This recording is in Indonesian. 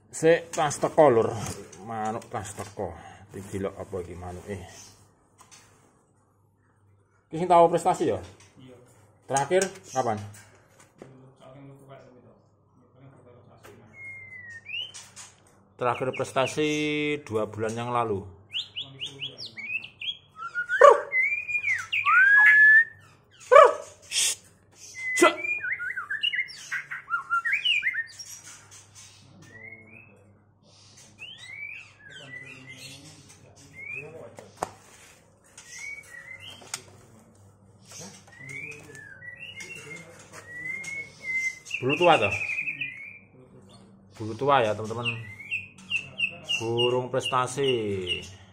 Sik tas teko lur. Manuk tas teko. Didelok apa iki manuke. Ki sing tau prestasi ya? Iya. Terakhir kapan? Terakhir prestasi 2 bulan yang lalu. Bulu tua toh? Bulu tua ya teman-teman. Burung prestasi.